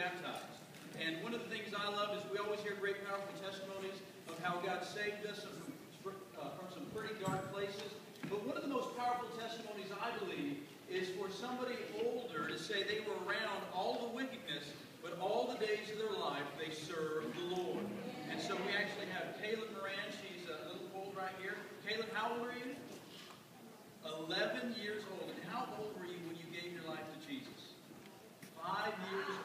baptized. And one of the things I love is we always hear great, powerful testimonies of how God saved us from some pretty dark places. But one of the most powerful testimonies, I believe, is for somebody older to say they were around all the wickedness, but all the days of their life they served the Lord. And so we actually have Kaelyn Moran. She's a little old right here. Kaelyn, how old are you? 11 years old. And how old were you when you gave your life to Jesus? 5 years